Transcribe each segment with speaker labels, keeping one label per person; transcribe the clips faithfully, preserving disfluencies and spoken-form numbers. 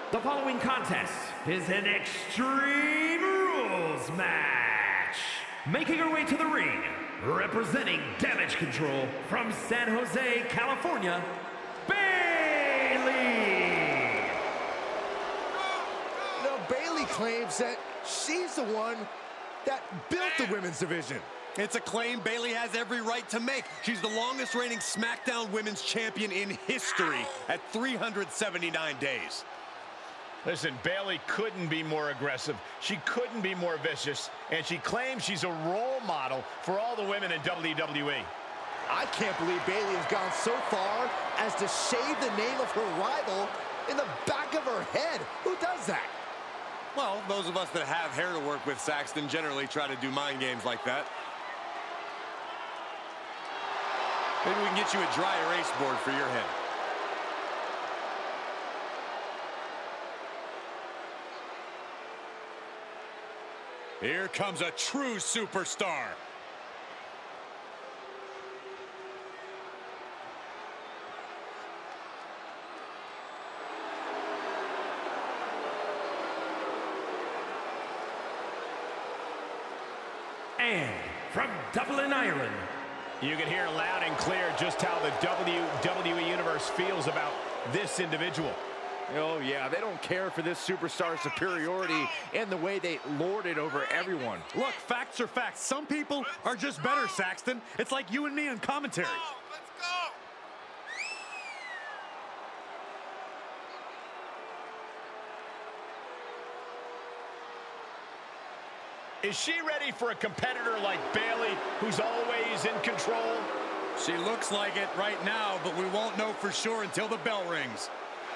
Speaker 1: The following contest is an Extreme Rules match. Making her way to the ring, representing Damage Control from San Jose, California, Bayley.
Speaker 2: Now, Bayley claims that she's the one that built the women's division.
Speaker 3: It's a claim Bayley has every right to make. She's the longest reigning SmackDown Women's Champion in history at three hundred seventy-nine days.
Speaker 4: Listen, Bayley couldn't be more aggressive. She couldn't be more vicious. And she claims she's a role model for all the women in W W E.
Speaker 2: I can't believe Bayley has gone so far as to shave the name of her rival in the back of her head. Who does that?
Speaker 3: Well, those of us that have hair to work with, Saxton, generally try to do mind games like that. Maybe we can get you a dry erase board for your head. Here comes a true superstar.
Speaker 1: And from Dublin, Ireland,
Speaker 4: you can hear loud and clear just how the W W E Universe feels about this individual.
Speaker 5: Oh, yeah, they don't care for this superstar's superiority and the way they lord it over everyone.
Speaker 3: Look, facts are facts. Some people are just better, Saxton. It's like you and me in commentary.
Speaker 6: Let's go!
Speaker 4: Is she ready for a competitor like Bayley, who's always in control?
Speaker 3: She looks like it right now, but we won't know for sure until the bell rings.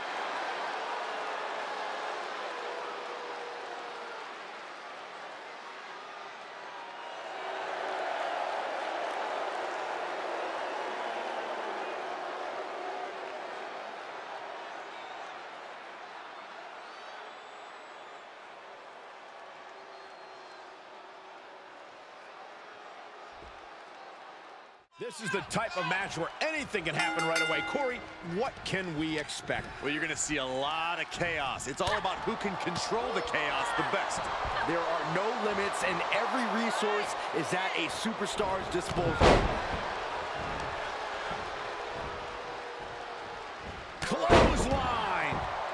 Speaker 4: This is the type of match where anything can happen right away. Corey, what can we expect?
Speaker 3: Well, you're going to see a lot of chaos. It's all about who can control the chaos the best.
Speaker 5: There are no limits, and every resource is at a superstar's disposal.
Speaker 4: Clothesline!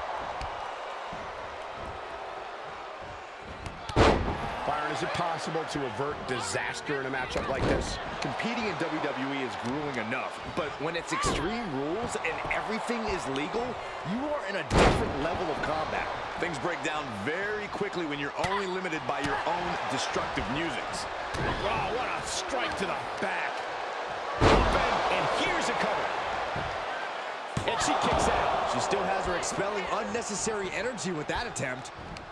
Speaker 4: Byron, is it possible to avert disaster in a matchup like this?
Speaker 5: Competing in W W E is grueling enough, but when it's Extreme Rules and everything is legal, you are in a different level of combat.
Speaker 3: Things break down very quickly when you're only limited by your own destructive musings.
Speaker 4: Wow, what a strike to the back. And here's a cover. And she kicks out.
Speaker 2: She still has her expelling unnecessary energy with that attempt.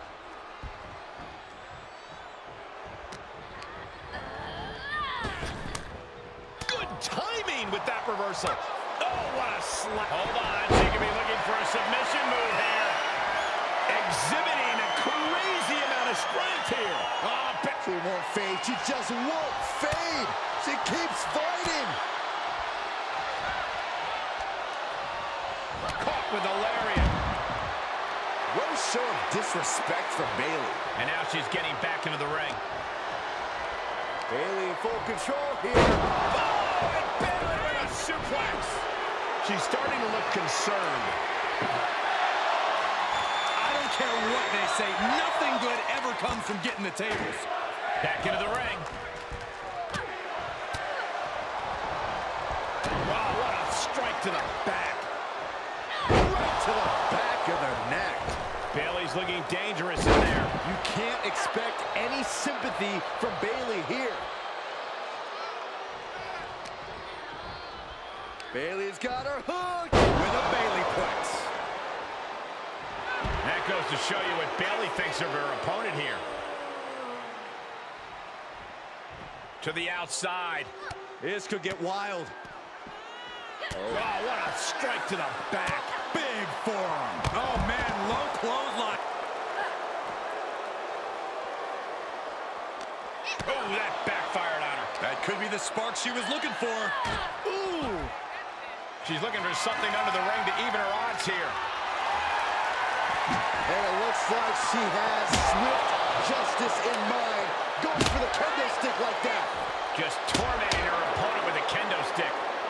Speaker 4: Timing with that reversal. Oh, what a slap. Hold on, she could be looking for a submission move here. Exhibiting a crazy amount of strength here. Oh,
Speaker 2: She won't fade. She just won't fade. She keeps fighting.
Speaker 4: Caught with a lariat.
Speaker 2: What a show of disrespect from Bayley.
Speaker 4: And now she's getting back into the ring.
Speaker 2: Bayley in full control here.
Speaker 4: Oh, and Bayley with a suplex. She's starting to look concerned.
Speaker 3: I don't care what they say. Nothing good ever comes from getting the tables.
Speaker 4: Back into the ring. Wow, what a strike to the back.
Speaker 2: Right to the back of the neck.
Speaker 4: Bayley's looking dangerous in there.
Speaker 5: You can't expect any sympathy from Bayley here.
Speaker 2: Bayley's got her hooked with a Bayleyplex.
Speaker 4: That goes to show you what Bayley thinks of her opponent here. To the outside.
Speaker 2: This could get wild.
Speaker 4: Oh, wow, what a strike to the back.
Speaker 3: Big forearm. Oh, man, low clothesline.
Speaker 4: Oh, that backfired on her.
Speaker 3: That could be the spark she was looking for.
Speaker 4: Ooh. She's looking for something under the ring to even her odds here.
Speaker 2: And it looks like she has swift justice in mind. Going for the kendo stick like that.
Speaker 4: Just tormenting her opponent with a kendo stick.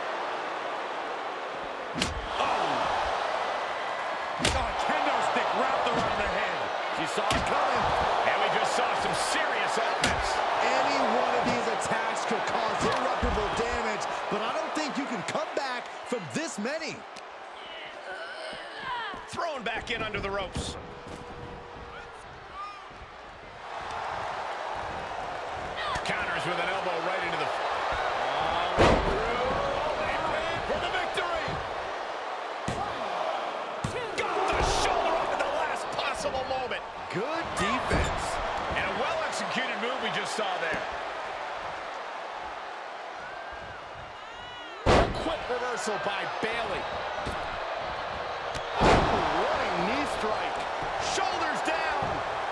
Speaker 4: Oh! Oh, kendo stick wrapped around the head.
Speaker 2: She saw it coming.
Speaker 4: And we just saw some serious offense.
Speaker 2: Any one of these attacks could cause irreparable damage, but I don't think you can come back from this many.
Speaker 4: Thrown back in under the ropes. Counters with an elbow right into the... For the victory! Got the shoulder up at the last possible moment.
Speaker 2: Good defense.
Speaker 4: And a well-executed move we just saw there. A quick reversal by Bayley.
Speaker 2: Running knee strike.
Speaker 4: Shoulders down.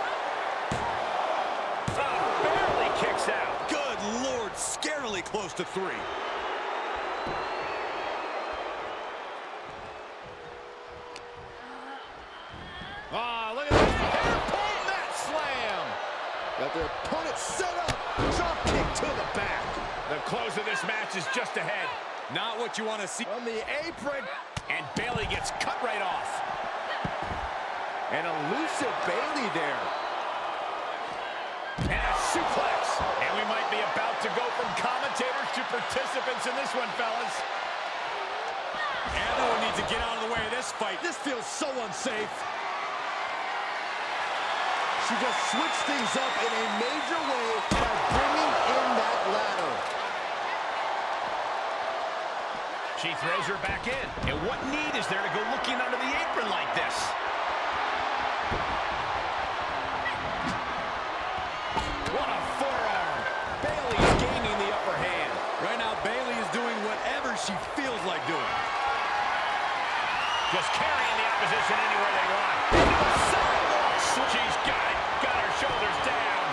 Speaker 4: Oh, barely kicks out.
Speaker 3: Good Lord, scarily close to three.
Speaker 4: Ah, look at this. Hair pull mat slam.
Speaker 2: Got their opponent set up. Drop kick to the back.
Speaker 4: The close of this match is just ahead.
Speaker 3: Not what you want to see.
Speaker 2: On the apron.
Speaker 4: And Bayley gets cut right off.
Speaker 2: An elusive Bayley there.
Speaker 4: And a suplex. And we might be about to go from commentators to participants in this one, fellas.
Speaker 3: Everyone needs to get out of the way of this fight.
Speaker 2: This feels so unsafe. She just switched things up in a major way by bringing in that ladder.
Speaker 4: She throws her back in. And what need is there to go looking under the apron like this? What a forearm. Bayley's gaining the upper hand.
Speaker 3: Right now, Bayley is doing whatever she feels like doing.
Speaker 4: Just carrying the opposition anywhere they want. She's got it. Got her shoulders down.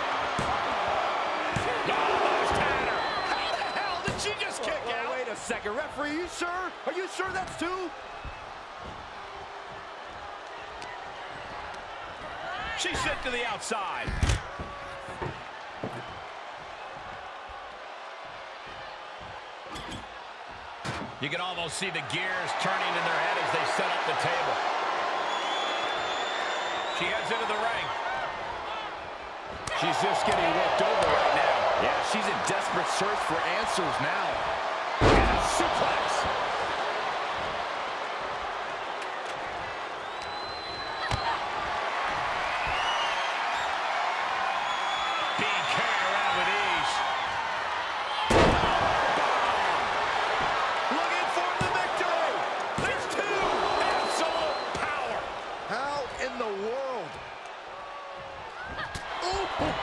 Speaker 4: Almost had her. How the hell did she just kick
Speaker 2: oh,
Speaker 4: out?
Speaker 2: Wait a second. Referee, you sure? Are you sure that's two?
Speaker 4: She's sent to the outside. You can almost see the gears turning in their head as they set up the table. She heads into the ring. She's just getting worked over right now.
Speaker 5: Yeah, she's in desperate search for answers now.
Speaker 4: And a suplex. Being carried around with ease. Looking for the victory. There's two. Absolute power.
Speaker 2: How in the world? Ooh.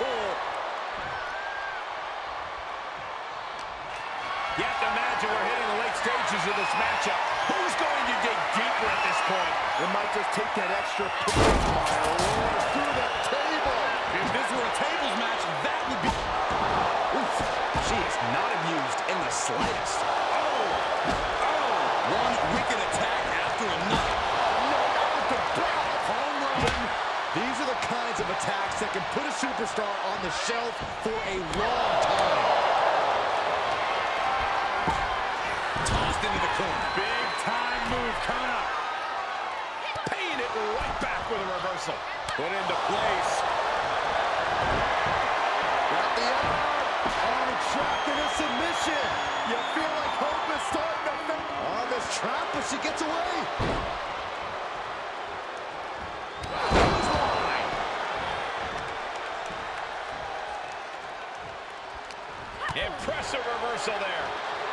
Speaker 4: You have to imagine we're hitting the late stages of this matchup. Who's going to dig deeper at this point?
Speaker 2: It might just take that extra push mile through the table.
Speaker 3: If this were a tables match, that would be...
Speaker 5: Oof, she is not amused in the slightest.
Speaker 3: Oh! Oh! One wicked attack after another.
Speaker 2: No, not with the bell. Home run. These are the kinds of attacks that can put a superstar on the shelf for a long time.
Speaker 3: Tossed into the corner.
Speaker 4: Big time move coming up. Paying it right back with a reversal.
Speaker 3: Put into place.
Speaker 2: Got the arm. Arm trapped in a submission. You feel like hope is starting to fade. Arm is trapped, but she gets away.
Speaker 4: Clothesline. Impressive reversal there.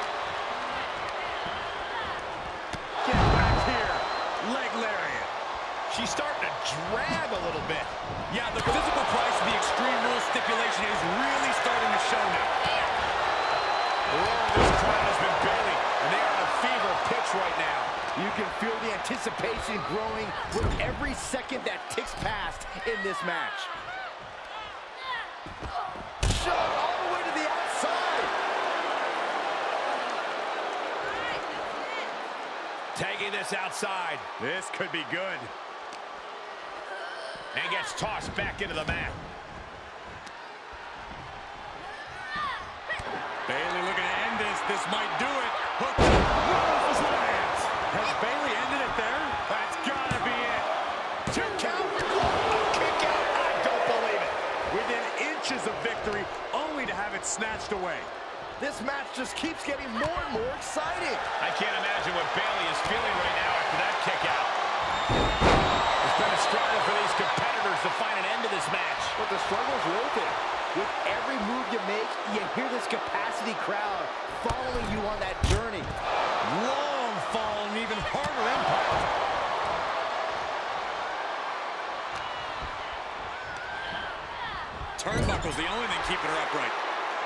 Speaker 3: Get back here. Leg lariat.
Speaker 4: She's starting to drag a little bit.
Speaker 3: Yeah, the physical price of the Extreme Rules stipulation is really starting to show now.
Speaker 4: Oh, this crowd has been Bayley, and they are on a fever pitch right now.
Speaker 5: You can feel the anticipation growing with every second that ticks past in this match.
Speaker 2: Shot all the way to the outside.
Speaker 4: Tagging this outside.
Speaker 3: This could be good.
Speaker 4: And gets tossed back into the mat.
Speaker 3: Bayley looking to end this. This might do it. Hook. Rose lands. Has Bayley ended it there? That's gotta be it. Two count. A kick out. I don't believe it. Within inches of victory, only to have it snatched away.
Speaker 5: This match just keeps getting more and more exciting.
Speaker 4: I can't imagine what Bayley is feeling right now after that kick out. It's been a struggle for these competitors to find an end to this match.
Speaker 5: But the struggle's worth it. With every move you make, you hear this capacity crowd following you on that journey.
Speaker 3: Long fall and even harder impact. Turnbuckle's the only thing keeping her upright.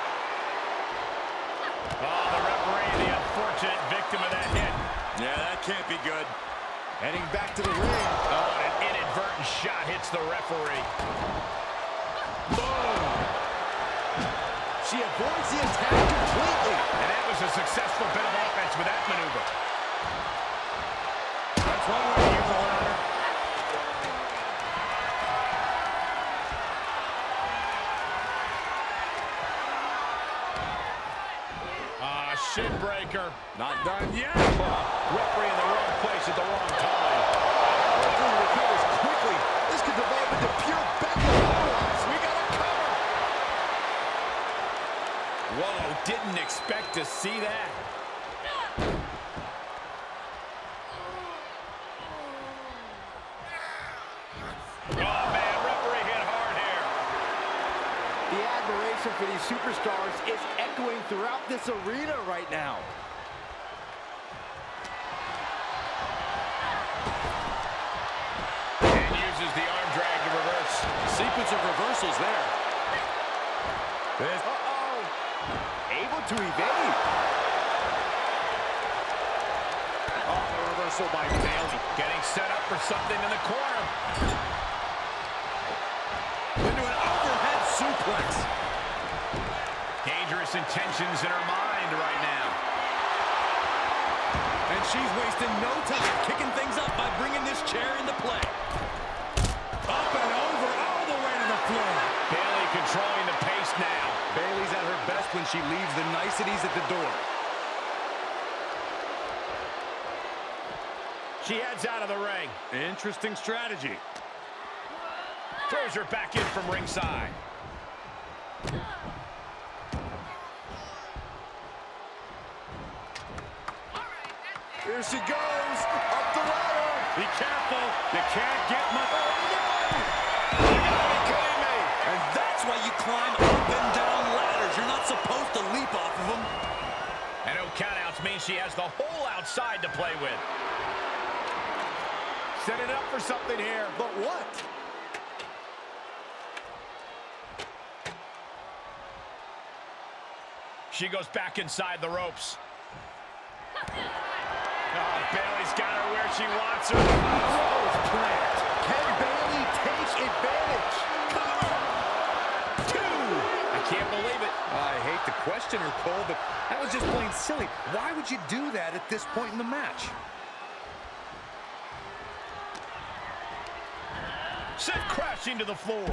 Speaker 4: Oh, the referee, the unfortunate victim of that hit.
Speaker 3: Yeah, that can't be good.
Speaker 5: Heading back to the ring.
Speaker 4: Oh, and an inadvertent shot hits the referee. Boom!
Speaker 5: She avoids the attack completely.
Speaker 4: And that was a successful bit of offense with that maneuver.
Speaker 3: That's one way to use the ladder.
Speaker 4: Ah, shin breaker.
Speaker 3: Not done yet.
Speaker 4: Referee in the wrong place at the wrong time.
Speaker 5: Referee recovers quickly. This could develop into pure bedlam otherwise. We got a cover.
Speaker 4: Whoa, didn't expect to see that. Oh, man, referee hit hard here.
Speaker 5: The admiration for these superstars is echoing throughout this arena right now.
Speaker 4: And uses the arm drag to reverse.
Speaker 3: Sequence of reversals there.
Speaker 5: Uh-oh. Able to evade.
Speaker 3: Oh, the reversal by Bayley.
Speaker 4: Getting set up for something in the corner.
Speaker 3: Into an overhead suplex.
Speaker 4: Dangerous intentions in her mind right now.
Speaker 3: And she's wasting no time kicking things up by bringing this chair into play. Up and over, all the way to the floor.
Speaker 4: Bayley controlling the pace now.
Speaker 3: Bayley's at her best when she leaves the niceties at the door.
Speaker 4: She heads out of the ring.
Speaker 3: Interesting strategy.
Speaker 4: Throws her back in from ringside.
Speaker 3: Here she goes, up the ladder. Be careful, you can't get much. Oh, no! You gotta be kidding me. And that's why you climb up and down ladders. You're not supposed to leap off of them.
Speaker 4: And no countouts means she has the whole outside to play with. Set it up for something here.
Speaker 5: But what?
Speaker 4: She goes back inside the ropes. Oh, Bayley's got her where she wants her.
Speaker 5: Rose plant. Can Bayley take advantage?
Speaker 4: Two. I can't believe it.
Speaker 2: I hate to question her, Cole, but that was just plain silly. Why would you do that at this point in the match?
Speaker 4: Sent crashing to the floor.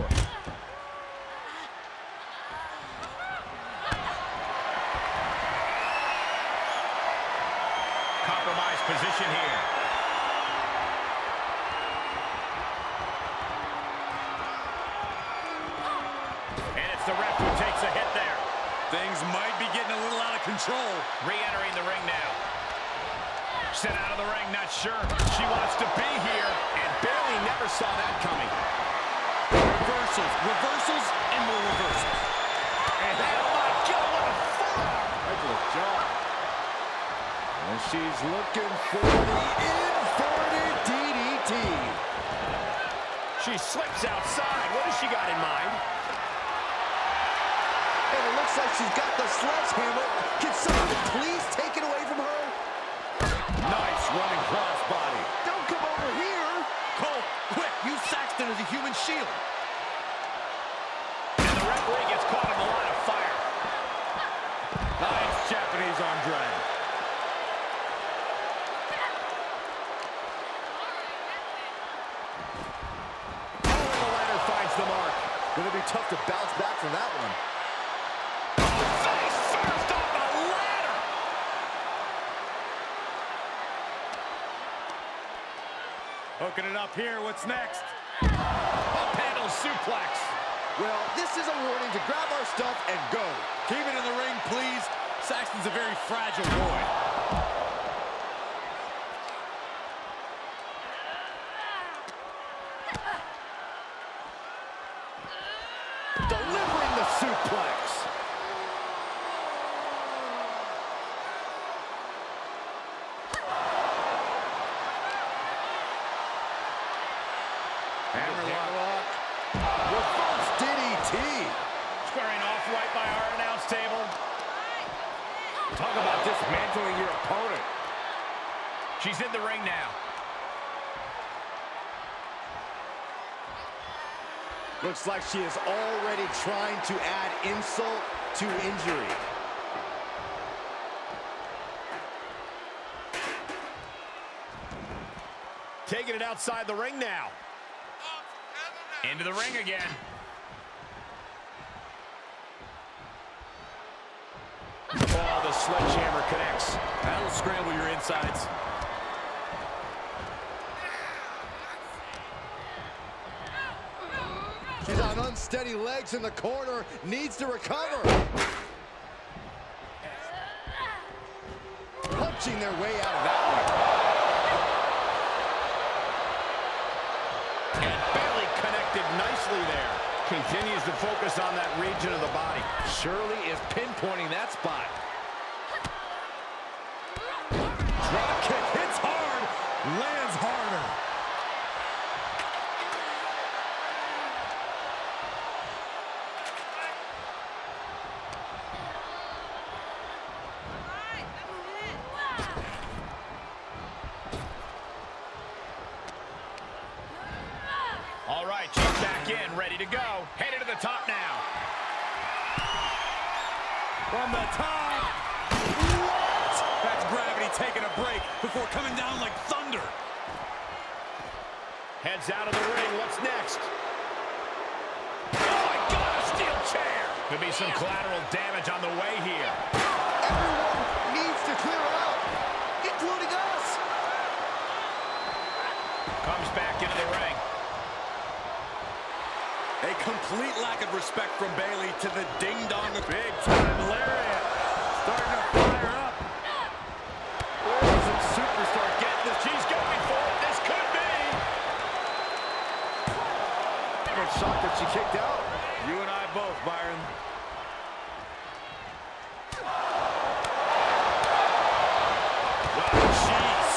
Speaker 4: Compromised position here. And it's the ref who takes a hit there.
Speaker 3: Things might be getting a little out of control.
Speaker 4: Re-entering the ring now. Sent out of the ring, not sure she wants to be here. And Bayley never saw that coming.
Speaker 3: Reversals, reversals, and more reversals.
Speaker 4: And oh my God, what a forearm!
Speaker 5: Regular job. And she's looking for the inverted D D T.
Speaker 4: She slips outside. What has she got in mind?
Speaker 5: And it looks like she's got the sledgehammer. Can someone please take it away from her?
Speaker 3: Nice running crossbody.
Speaker 5: Don't come over here.
Speaker 3: Cole, quick, use Saxton as a human shield.
Speaker 4: And the referee gets caught in the line of fire.
Speaker 3: Nice Japanese arm drag. Oh, and the
Speaker 2: Gonna be tough to bounce back from that one.
Speaker 4: Face first on the ladder.
Speaker 3: Hooking it up here. What's next?
Speaker 4: Up handle suplex.
Speaker 2: Well, this is a warning to grab our stuff and go.
Speaker 3: Keep it in the ring, please. Saxton's a very fragile boy.
Speaker 2: Delivering the suplex.
Speaker 3: Hammerlock.
Speaker 2: Reverse D D T.
Speaker 4: Squaring off right by our announce table.
Speaker 5: Talk about dismantling your opponent.
Speaker 4: She's in the ring now.
Speaker 2: Looks like she is already trying to add insult to injury.
Speaker 4: Taking it outside the ring now. Into the ring again. Oh, the sledgehammer connects.
Speaker 3: That'll scramble your insides.
Speaker 2: She's on unsteady legs in the corner, needs to recover. Punching their way out of that one.
Speaker 4: And barely connected nicely there. Continues to focus on that region of the body.
Speaker 5: Shirley is pinpointing that spot.
Speaker 3: Drop kick hits hard, lands harder.
Speaker 4: All right, she's back in, ready to go. Headed to the top now.
Speaker 3: From the top. What? That's gravity taking a break before coming down like thunder.
Speaker 4: Heads out of the ring. What's next? Oh, my God, a steel chair. Could be some collateral damage on the way here.
Speaker 2: Everyone needs to clear out, including us.
Speaker 4: Comes back into the ring.
Speaker 3: A complete lack of respect from Bayley to the ding-dong. Big time lariat. Starting to fire up.
Speaker 5: Where is the superstar getting this?
Speaker 4: She's going for it. This could be.
Speaker 5: I'm shocked that she kicked out.
Speaker 3: You and I both, Byron.
Speaker 4: Oh, jeez.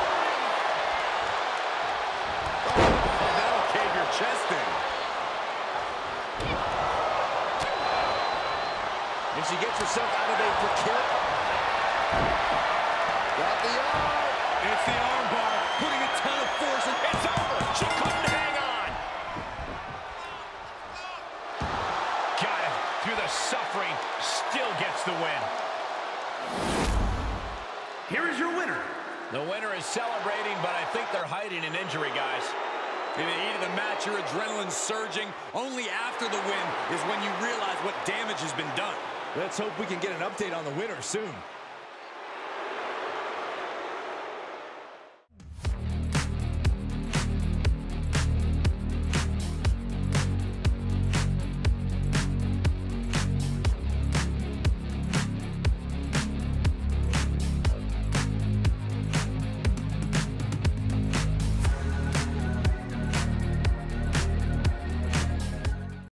Speaker 3: Oh, that'll cave your chest in.
Speaker 2: And she gets herself out of a precarious. Got the arm.
Speaker 3: It's the arm bar, putting a ton of force in.
Speaker 4: It's over. She couldn't hang on. Got it. Through the suffering, still gets the win.
Speaker 1: Here is your winner.
Speaker 4: The winner is celebrating, but I think they're hiding an injury, guys.
Speaker 3: In the heat of the match, your adrenaline's surging. Only after the win is when you realize what damage has been done.
Speaker 2: Let's hope we can get an update on the winner soon.